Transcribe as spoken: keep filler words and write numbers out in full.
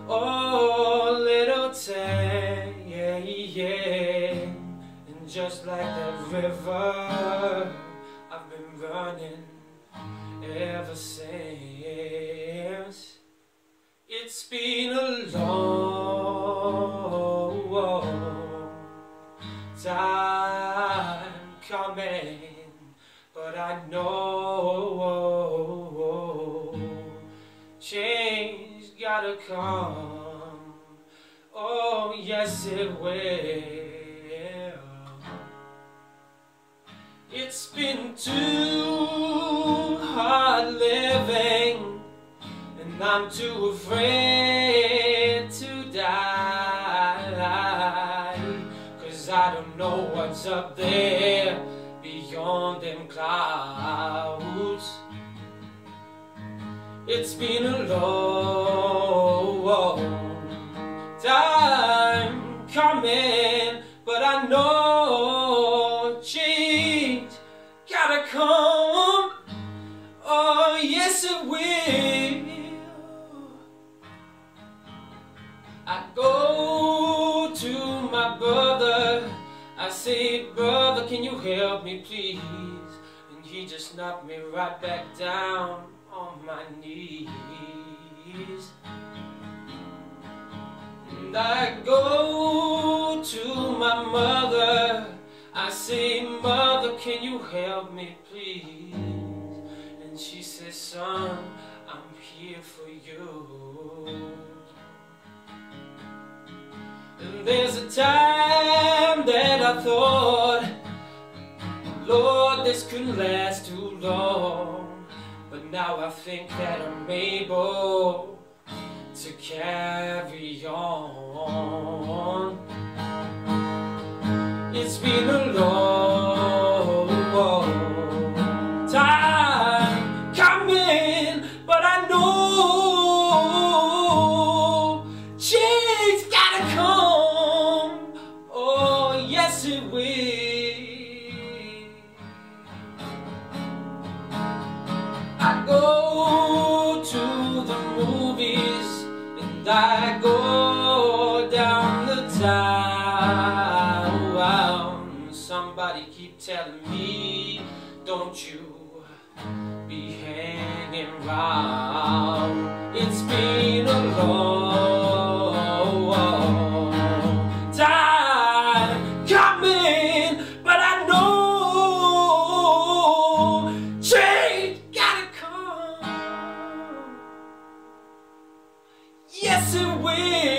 Oh, little town, yeah, yeah. And just like that river, I've been running ever since. It's been a long time coming, but I know change gotta come. Oh, yes it will. It's been too hard living, and I'm too afraid to die, 'cause I don't know what's up there beyond them clouds. It's been a long time coming, but I know change gotta come. Oh, yes it will. I go to my brother, I say, brother, can you help me please? And he just knocked me right back down on my knees. And I go to my mother, I say, mother, can you help me please? And she says, son, I'm here for you. And there's a time that I thought, Lord, this couldn't last too long, but now I think that I'm able to carry on. It's been a long time coming, but I know change gotta come. Oh, yes it will. I go to the movies and I go down the town. Somebody keep telling me, don't you be hanging round. It's been a long time coming, but I know change gotta come. Yes it will.